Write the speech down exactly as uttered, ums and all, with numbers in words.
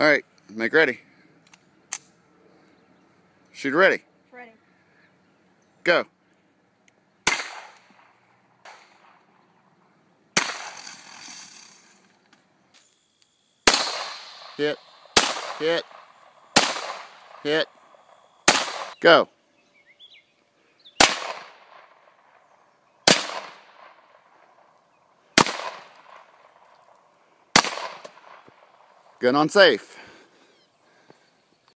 Alright, make ready. Shoot ready. Ready. Go. Hit. Hit. Hit. Go. Gun on safe.